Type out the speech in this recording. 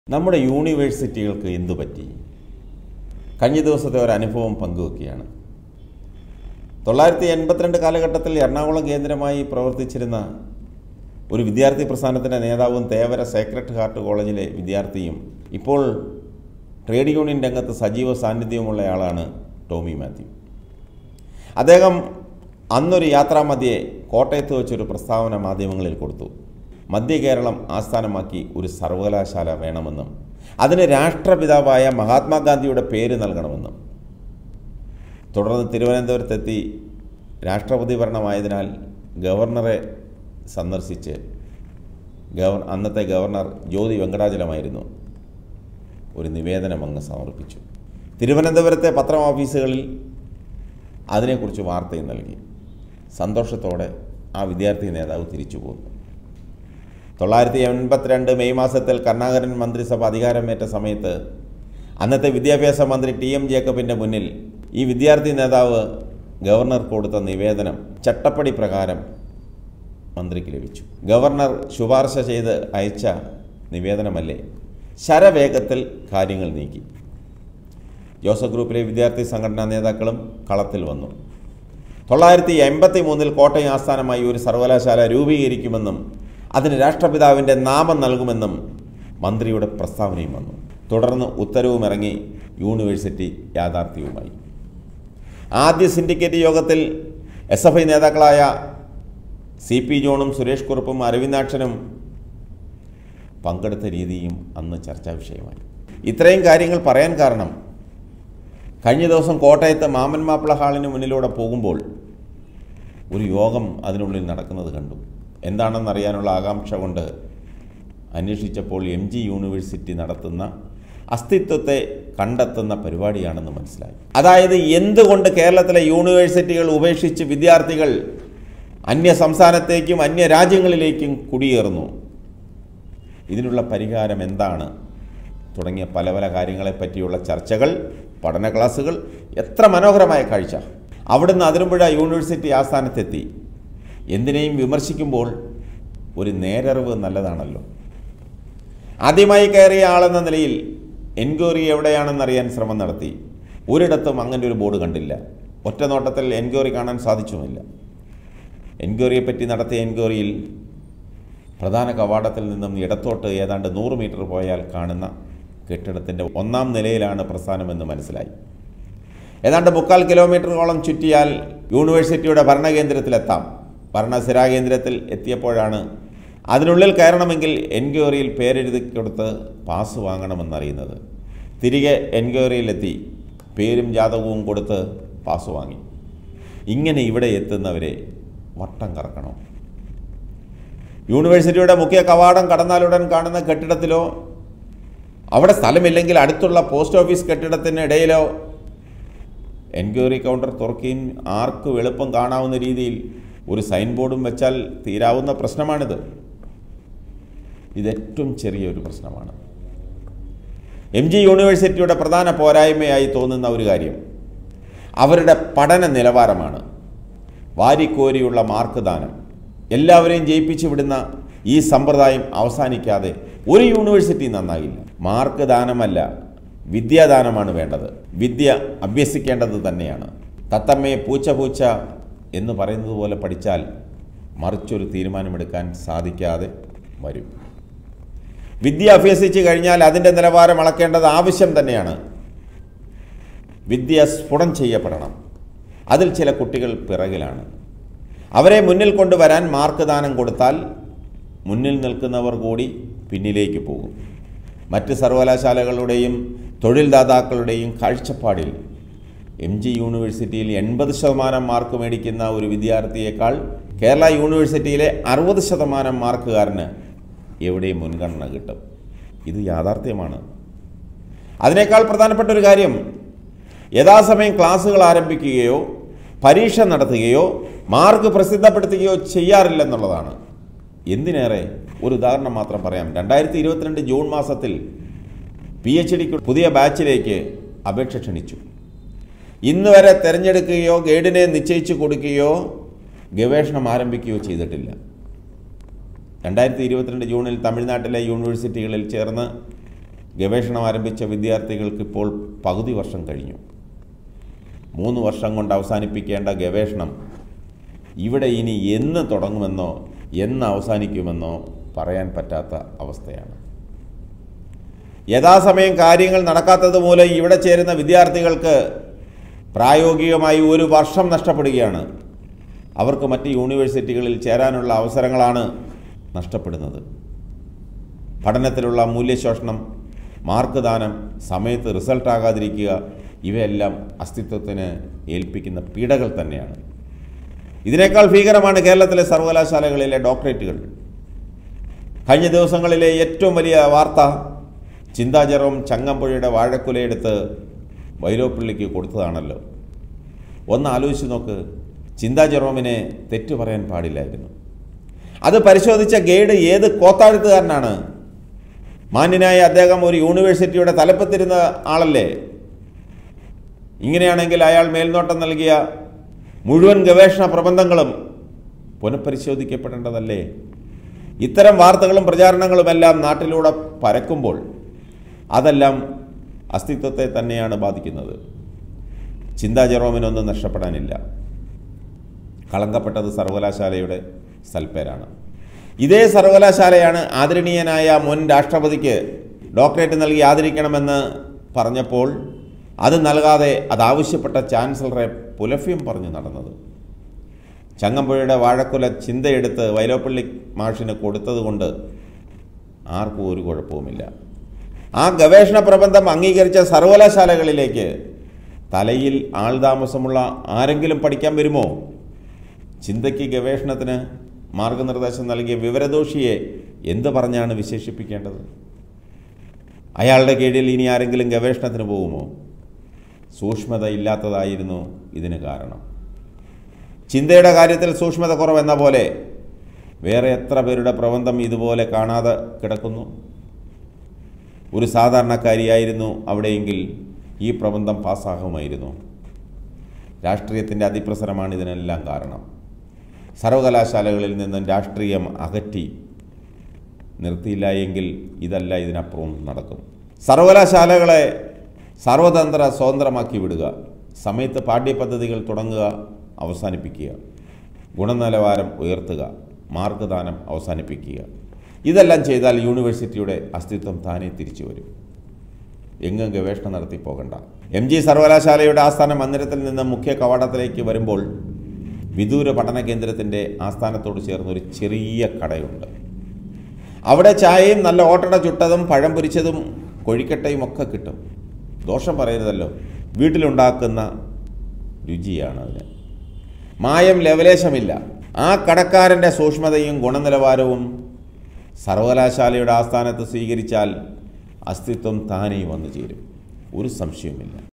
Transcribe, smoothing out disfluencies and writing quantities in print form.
നമ്മുടെ യൂണിവേഴ്സിറ്റികൾക്ക് എന്തു പറ്റി? കഴിഞ്ഞ ദിവസത്തെ ഒരു അനുഭവം പങ്കുവെക്കുകയാണ്. 1982 കാലഘട്ടത്തിൽ എറണാകുളം കേന്ദ്രമായി പ്രവർത്തിച്ചിരുന്ന ഒരു വിദ്യാർത്ഥി പ്രസ്ഥാനത്തിൻ്റെ നേതാവും തേവര സേക്രഡ് ഹാർട്ട് കോളേജിലെ വിദ്യാർത്ഥിയും ഇപ്പോൾ ട്രേഡ് യൂണിയൻ രംഗത്ത് സജീവ സാന്നിധ്യമുള്ളയാളാണ് ടോമി മാത്യു. അദ്ദേഹം അന്നൊരു യാത്രാമധ്യേ കോട്ടയത്ത് വെച്ചൊരു പ്രസ്താവന മാധ്യമങ്ങളിൽ കൊടുത്തു. മധ്യ കേരളം ആസ്ഥാനമാക്കി ഒരു സർവകലാശാല വേണമെന്നും അതിന് രാഷ്ട്രപിതാവായ മഹാത്മാഗാന്ധിയുടെ പേര് നൽകണമെന്നും. തുടർന്ന് തിരുവനന്തപുരത്തെത്തി രാഷ്ട്രപതി ഭരണമായതിനാൽ ഗവർണറെ സന്ദർശിച്ച് അന്നത്തെ ഗവർണർ ജ്യോതി വെങ്കടാചലമായിരുന്നു ഒരു നിവേദനം അങ്ങ് സമർപ്പിച്ചു. തിരുവനന്തപുരത്തെ പത്രം ഓഫീസുകളിൽ അതിനെക്കുറിച്ച് വാർത്തയും നൽകി. സന്തോഷത്തോടെ ആ വിദ്യാർത്ഥി നേതാവ് തിരിച്ചു പോന്നു. 1982 മെയ് മാസത്തിൽ കരുണാകരൻ മന്ത്രിസഭ അധികാരമേറ്റ സമയത്ത് അന്നത്തെ വിദ്യാഭ്യാസ മന്ത്രി ടി.എം. ജേക്കബിൻ്റെ മുന്നിൽ ഈ വിദ്യാർത്ഥി നേതാവ് ഗവർണർക്ക് കൊടുത്ത നിവേദനം ചട്ടപ്പടി പ്രകാരം മന്ത്രിക്ക് ലഭിച്ചു. ഗവർണർ ശുപാർശ ചെയ്ത് അയച്ച നിവേദനമല്ലേ, ശരവേഗത്തിൽ കാര്യങ്ങൾ നീക്കി. ജോസഫ് ഗ്രൂപ്പിലെ വിദ്യാർത്ഥി സംഘടനാ നേതാക്കളും കളത്തിൽ വന്നു. 1983 കോട്ടയം ആസ്ഥാനമായി ഒരു സർവകലാശാല രൂപീകരിക്കുമെന്നും അതിന് രാഷ്ട്രപിതാവിൻ്റെ നാമം നൽകുമെന്നും മന്ത്രിയുടെ പ്രസ്താവനയും വന്നു. തുടർന്ന് ഉത്തരവും ഇറങ്ങി. യൂണിവേഴ്സിറ്റി യാഥാർത്ഥ്യവുമായി. ആദ്യ സിൻഡിക്കേറ്റ് യോഗത്തിൽ SFI നേതാക്കളായ CP ജോണും സുരേഷ് കുറുപ്പും അരവിന്ദാക്ഷനും പങ്കെടുത്ത രീതിയും അന്ന് ചർച്ചാ വിഷയമായി. ഇത്രയും കാര്യങ്ങൾ പറയാൻ കാരണം, കഴിഞ്ഞ ദിവസം കോട്ടയത്ത് മാമൻ മാപ്പിള ഹാളിന് മുന്നിലൂടെ പോകുമ്പോൾ ഒരു യോഗം അതിനുള്ളിൽ നടക്കുന്നത് കണ്ടു. എന്താണെന്നറിയാനുള്ള ആകാംക്ഷ കൊണ്ട് അന്വേഷിച്ചപ്പോൾ MG യൂണിവേഴ്സിറ്റി നടത്തുന്ന അസ്തിത്വത്തെ കണ്ടെത്തുന്ന പരിപാടിയാണെന്ന് മനസ്സിലായി. അതായത് എന്തുകൊണ്ട് കേരളത്തിലെ യൂണിവേഴ്സിറ്റികൾ ഉപേക്ഷിച്ച് വിദ്യാർത്ഥികൾ അന്യ സംസ്ഥാനത്തേക്കും അന്യ രാജ്യങ്ങളിലേക്കും കുടിയേറുന്നു, ഇതിനുള്ള പരിഹാരം എന്താണ് തുടങ്ങിയ പല പല കാര്യങ്ങളെപ്പറ്റിയുള്ള ചർച്ചകൾ, പഠന ക്ലാസ്സുകൾ. എത്ര മനോഹരമായ കാഴ്ച! അവിടുന്ന് അതിരമ്പുഴ യൂണിവേഴ്സിറ്റി ആസ്ഥാനത്തെത്തി. എന്തിനേയും വിമർശിക്കുമ്പോൾ ഒരു നേരറിവ് നല്ലതാണല്ലോ. ആദ്യമായി കയറിയ ആളെന്ന നിലയിൽ എൻക്വയറി എവിടെയാണെന്നറിയാൻ ശ്രമം നടത്തി. ഒരിടത്തും അങ്ങനെ ഒരു ബോർഡ് കണ്ടില്ല. ഒറ്റ നോട്ടത്തിൽ എൻക്വയറി കാണാൻ സാധിച്ചുമില്ല. എൻക്വയറിയെപ്പറ്റി നടത്തിയ എൻക്വയറിയിൽ പ്രധാന കവാടത്തിൽ നിന്നും ഇടത്തോട്ട് ഏതാണ്ട് 100 മീറ്റർ പോയാൽ കാണുന്ന കെട്ടിടത്തിൻ്റെ 1ാം നിലയിലാണ് പ്രസ്ഥാനമെന്ന് മനസ്സിലായി. ഏതാണ്ട് 3/4 കിലോമീറ്ററോളം ചുറ്റിയാൽ യൂണിവേഴ്സിറ്റിയുടെ ഭരണകേന്ദ്രത്തിലെത്താം. ഭരണസിരാകേന്ദ്രത്തിൽ എത്തിയപ്പോഴാണ് അതിനുള്ളിൽ കയറണമെങ്കിൽ എൻക്വയറിയിൽ പേരെഴുതി കൊടുത്ത് പാസ് വാങ്ങണമെന്നറിയുന്നത്. തിരികെ എൻക്വയറിയിലെത്തി പേരും ജാതകവും കൊടുത്ത് പാസ് വാങ്ങി. ഇങ്ങനെ ഇവിടെ എത്തുന്നവരെ വട്ടം കറക്കണോ? യൂണിവേഴ്സിറ്റിയുടെ മുഖ്യ കവാടം കടന്നാലുടൻ കാണുന്ന കെട്ടിടത്തിലോ അവിടെ സ്ഥലമില്ലെങ്കിൽ അടുത്തുള്ള പോസ്റ്റ് ഓഫീസ് കെട്ടിടത്തിനിടയിലോ എൻക്വയറി കൗണ്ടർ തുറക്കുകയും ആർക്കും എളുപ്പം കാണാവുന്ന രീതിയിൽ ഒരു സൈൻ ബോർഡും വെച്ചാൽ തീരാവുന്ന പ്രശ്നമാണിത്. ഇതേറ്റവും ചെറിയൊരു പ്രശ്നമാണ്. MG യൂണിവേഴ്സിറ്റിയുടെ പ്രധാന പോരായ്മയായി തോന്നുന്ന ഒരു കാര്യം അവരുടെ പഠന നിലവാരമാണ്. വാരിക്കോരിയുള്ള മാർക്ക് ദാനം, എല്ലാവരെയും ജയിപ്പിച്ചു വിടുന്ന ഈ സമ്പ്രദായം അവസാനിക്കാതെ ഒരു യൂണിവേഴ്സിറ്റി നന്നാകില്ല. മാർക്ക് ദാനമല്ല, വിദ്യാദാനമാണ് വേണ്ടത്. വിദ്യ അഭ്യസിക്കേണ്ടത് തന്നെയാണ്. തത്തമ്മയെ പൂച്ച പൂച്ച എന്ന് പറയുന്നത് പോലെ പഠിച്ചാൽ മറിച്ചൊരു തീരുമാനമെടുക്കാൻ സാധിക്കാതെ വരും. വിദ്യ അഭ്യസിച്ച് കഴിഞ്ഞാൽ അതിൻ്റെ നിലവാരം അളക്കേണ്ടത് ആവശ്യം തന്നെയാണ്. വിദ്യ സ്ഫുടം ചെയ്യപ്പെടണം. അതിൽ ചില കുട്ടികൾ പിറകിലാണ്. അവരെ മുന്നിൽ കൊണ്ടുവരാൻ മാർക്ക് ദാനം കൊടുത്താൽ മുന്നിൽ നിൽക്കുന്നവർ കൂടി പിന്നിലേക്ക് പോകും. മറ്റ് സർവകലാശാലകളുടെയും തൊഴിൽദാതാക്കളുടെയും കാഴ്ചപ്പാടിൽ MG യൂണിവേഴ്സിറ്റിയിൽ 80% മാർക്ക് മേടിക്കുന്ന ഒരു വിദ്യാർത്ഥിയേക്കാൾ കേരള യൂണിവേഴ്സിറ്റിയിലെ 60% മാർക്കുകാരന് എവിടെയും മുൻഗണന കിട്ടും. ഇത് യാഥാർത്ഥ്യമാണ്. അതിനേക്കാൾ പ്രധാനപ്പെട്ട ഒരു കാര്യം, യഥാസമയം ക്ലാസ്സുകൾ ആരംഭിക്കുകയോ പരീക്ഷ നടത്തുകയോ മാർക്ക് പ്രസിദ്ധപ്പെടുത്തുകയോ ചെയ്യാറില്ലെന്നുള്ളതാണ്. എന്തിനേറെ, ഒരു ഉദാഹരണം മാത്രം പറയാം. 2022 ജൂൺ മാസത്തിൽ PhDക്ക് പുതിയ ബാച്ചിലേക്ക് അപേക്ഷ ക്ഷണിച്ചു. ഇന്ന് വരെ തിരഞ്ഞെടുക്കുകയോ ഗൈഡിനെ നിശ്ചയിച്ചു കൊടുക്കുകയോ ഗവേഷണം ആരംഭിക്കുകയോ ചെയ്തിട്ടില്ല. 2022 ജൂണിൽ തമിഴ്നാട്ടിലെ യൂണിവേഴ്സിറ്റികളിൽ ചേർന്ന് ഗവേഷണം ആരംഭിച്ച വിദ്യാർത്ഥികൾക്ക് ഇപ്പോൾ പകുതി വർഷം കഴിഞ്ഞു. 3 വർഷം കൊണ്ട് അവസാനിപ്പിക്കേണ്ട ഗവേഷണം ഇവിടെ ഇനി എന്ന് തുടങ്ങുമെന്നോ എന്ന് അവസാനിക്കുമെന്നോ പറയാൻ പറ്റാത്ത അവസ്ഥയാണ്. യഥാസമയം കാര്യങ്ങൾ നടക്കാത്തത് മൂലം ഇവിടെ ചേരുന്ന വിദ്യാർത്ഥികൾക്ക് പ്രായോഗികമായി 1 വർഷം നഷ്ടപ്പെടുകയാണ്. അവർക്ക് മറ്റ് യൂണിവേഴ്സിറ്റികളിൽ ചേരാനുള്ള അവസരങ്ങളാണ് നഷ്ടപ്പെടുന്നത്. പഠനത്തിലുള്ള മൂല്യശോഷണം, മാർക്ക് ദാനം, സമയത്ത് റിസൾട്ട് ആകാതിരിക്കുക, ഇവയെല്ലാം അസ്തിത്വത്തിന് ഏൽപ്പിക്കുന്ന പീഡകൾ തന്നെയാണ്. ഇതിനേക്കാൾ ഭീകരമാണ് കേരളത്തിലെ സർവകലാശാലകളിലെ ഡോക്ടറേറ്റുകൾ. കഴിഞ്ഞ ദിവസങ്ങളിലെ ഏറ്റവും വലിയ വാർത്ത ചിന്താ ജെറോം ചങ്ങമ്പുഴയുടെ വാഴക്കുലയെടുത്ത് വൈലോപ്പിള്ളിക്ക് കൊടുത്തതാണല്ലോ. ഒന്ന് ആലോചിച്ച് നോക്ക്, ചിന്താ ജെറോമിനെ തെറ്റു പറയാൻ പാടില്ലായിരുന്നു. അത് പരിശോധിച്ച ഗൈഡ് ഏത് കോത്താഴ്ത്തുകാരനാണ്? മാന്യനായ അദ്ദേഹം ഒരു യൂണിവേഴ്സിറ്റിയുടെ തലപ്പത്തിരുന്ന ആളല്ലേ? ഇങ്ങനെയാണെങ്കിൽ അയാൾ മേൽനോട്ടം നൽകിയ മുഴുവൻ ഗവേഷണ പ്രബന്ധങ്ങളും പുനഃപരിശോധിക്കപ്പെടേണ്ടതല്ലേ? ഇത്തരം വാർത്തകളും പ്രചാരണങ്ങളുമെല്ലാം നാട്ടിലൂടെ പരക്കുമ്പോൾ അതെല്ലാം അസ്തിത്വത്തെ തന്നെയാണ് ബാധിക്കുന്നത്. ചിന്താ ജെറോമിനൊന്നും നഷ്ടപ്പെടാനില്ല. കളങ്കപ്പെട്ടത് സർവകലാശാലയുടെ സൽപ്പേരാണ്. ഇതേ സർവകലാശാലയാണ് ആദരണീയനായ മുൻ രാഷ്ട്രപതിക്ക് ഡോക്ടറേറ്റ് നൽകി ആദരിക്കണമെന്ന് പറഞ്ഞപ്പോൾ അത് നൽകാതെ അതാവശ്യപ്പെട്ട ചാൻസലറെ പുലഭ്യം പറഞ്ഞു നടന്നത്. ചങ്ങമ്പുഴയുടെ വാഴക്കുല ചിന്തയെടുത്ത് വൈലോപ്പിള്ളി മാഷിന് കൊടുത്തതുകൊണ്ട് ആർക്കും ഒരു കുഴപ്പവുമില്ല. ആ ഗവേഷണ പ്രബന്ധം അംഗീകരിച്ച സർവകലാശാലകളിലേക്ക് തലയിൽ ആൾതാമസമുള്ള ആരെങ്കിലും പഠിക്കാൻ വരുമോ? ചിന്തയ്ക്ക് ഗവേഷണത്തിന് മാർഗനിർദ്ദേശം നൽകിയ വിവരദോഷിയെ എന്ത് പറഞ്ഞാണ് വിശേഷിപ്പിക്കേണ്ടത്? അയാളുടെ കീഴിൽ ഇനി ആരെങ്കിലും ഗവേഷണത്തിന് പോകുമോ? സൂക്ഷ്മത ഇല്ലാത്തതായിരുന്നു ഇതിന് കാരണം. ചിന്തയുടെ കാര്യത്തിൽ സൂക്ഷ്മത കുറവെന്ന പോലെ വേറെ എത്ര പേരുടെ പ്രബന്ധം ഇതുപോലെ കാണാതെ കിടക്കുന്നു? ഒരു സാധാരണക്കാരിയായിരുന്നു അവിടെയെങ്കിൽ ഈ പ്രബന്ധം പാസ്സാകുമായിരുന്നു. രാഷ്ട്രീയത്തിൻ്റെ അതിപ്രസരമാണ് ഇതിനെല്ലാം കാരണം. സർവകലാശാലകളിൽ നിന്നും രാഷ്ട്രീയം അകറ്റി നിർത്തിയില്ല എങ്കിൽ ഇതല്ല ഇതിനപ്പുറം നടക്കും. സർവകലാശാലകളെ സർവതന്ത്ര സ്വതന്ത്രമാക്കി വിടുക, സമയത്ത് പാഠ്യപദ്ധതികൾ തുടങ്ങുക, അവസാനിപ്പിക്കുക, ഗുണനിലവാരം ഉയർത്തുക, മാർക്ക് ദാനം അവസാനിപ്പിക്കുക. ഇതെല്ലാം ചെയ്താൽ യൂണിവേഴ്സിറ്റിയുടെ അസ്തിത്വം താനെ തിരിച്ചു വരും. എങ്ങും ഗവേഷണം നടത്തി പോകണ്ട. MG സർവകലാശാലയുടെ ആസ്ഥാന മന്ദിരത്തിൽ നിന്ന് മുഖ്യ കവാടത്തിലേക്ക് വരുമ്പോൾ വിദൂര പഠന കേന്ദ്രത്തിൻ്റെ ആസ്ഥാനത്തോട് ചേർന്നൊരു ചെറിയ കടയുണ്ട്. അവിടെ ചായയും നല്ല ഓട്ടട ചുട്ടതും പഴം പൊരിച്ചതും കൊഴിക്കട്ടയും ഒക്കെ കിട്ടും. ദോഷം പറയരുതല്ലോ, വീട്ടിലുണ്ടാക്കുന്ന രുചിയാണ് അതിന്. മായം ലവലേശമില്ല. ആ കടക്കാരൻ്റെ സൂക്ഷ്മതയും ഗുണനിലവാരവും സർവകലാശാലയുടെ ആസ്ഥാനത്ത് സ്വീകരിച്ചാൽ അസ്തിത്വം താനേ വന്നു ചേരും. ഒരു സംശയവുമില്ല.